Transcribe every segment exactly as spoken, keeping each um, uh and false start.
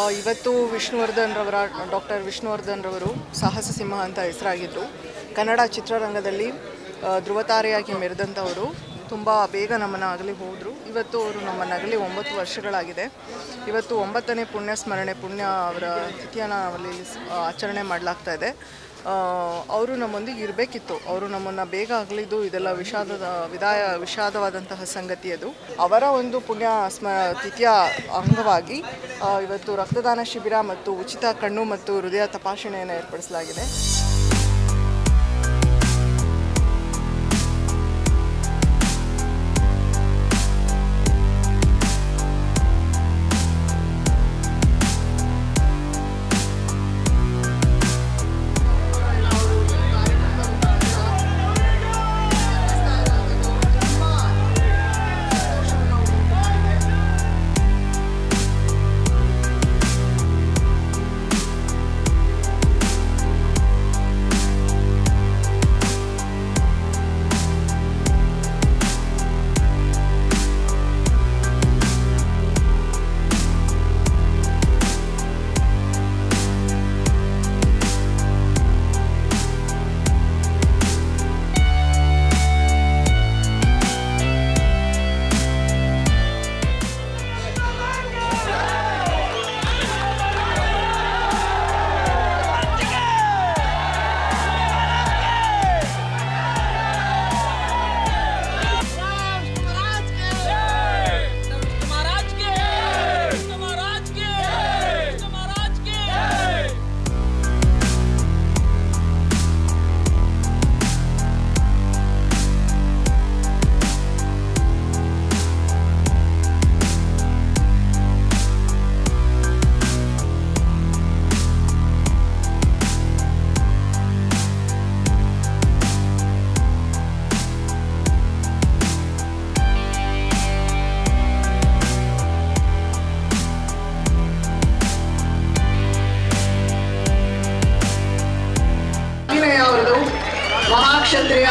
ಇವತ್ತು ವಿಷ್ಣುವರ್ಧನ್ ರವರ ಡಾಕ್ಟರ್ ವಿಷ್ಣುವರ್ಧನ್ ರವರು ಸಾಹಸ ಸಿಂಹ ಅಂತ ಹೆಸರಾಗಿದ್ದರು. ಕನ್ನಡ ಚಿತ್ರರಂಗದಲ್ಲಿ ಧ್ರುವತಾರೆಯಾಗಿ ಮೆರೆದಂಥವರು ತುಂಬ ಬೇಗ ನಮ್ಮನ್ನು ಅಗಲಿ ಹೋದರು. ಇವತ್ತು ಅವರು ನಮ್ಮನ್ನು ಅಗಲಿ ಒಂಬತ್ತು ವರ್ಷಗಳಾಗಿದೆ. ಇವತ್ತು ಒಂಬತ್ತನೇ ಪುಣ್ಯ ಸ್ಮರಣೆ ಪುಣ್ಯ ಅವರ ತಿಥಿಯನ್ನು ಅಲ್ಲಿ ಆಚರಣೆ ಮಾಡಲಾಗ್ತಾ ಇದೆ. ಅವರು ನಮ್ಮೊಂದಿಗೆ ಇರಬೇಕಿತ್ತು. ಅವರು ನಮ್ಮನ್ನು ಬೇಗ ಅಗಲಿದ್ದು ಇದೆಲ್ಲ ವಿಷಾದದ ವಿದಾಯ ವಿಷಾದವಾದಂತಹ ಸಂಗತಿ. ಅದು ಅವರ ಒಂದು ಪುಣ್ಯ ಸ್ಮ ತಿಥಿಯ ಅಂಗವಾಗಿ ಇವತ್ತು ರಕ್ತದಾನ ಶಿಬಿರ ಮತ್ತು ಉಚಿತ ಕಣ್ಣು ಮತ್ತು ಹೃದಯ ತಪಾಸಣೆಯನ್ನು ಏರ್ಪಡಿಸಲಾಗಿದೆ. ಮಹಾಕ್ಷತ್ರಿಯ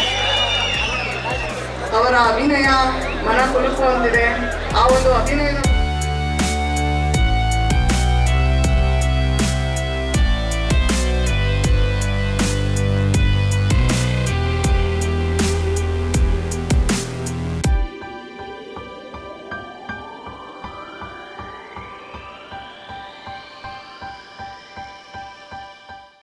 ಅವರ ಅಭಿನಯ ಮನ ಕುಲುಕುವಂತಿದೆ. ಆ ಒಂದು ಅಭಿನಯದ